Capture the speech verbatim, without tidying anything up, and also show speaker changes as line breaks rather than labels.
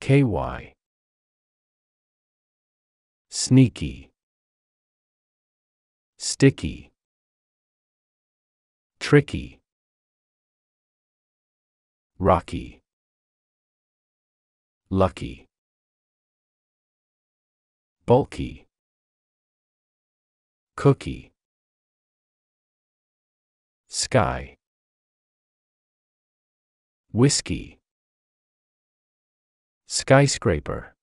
ky. Sneaky, sticky, tricky, rocky, lucky, bulky, cookie, sky, whiskey, skyscraper.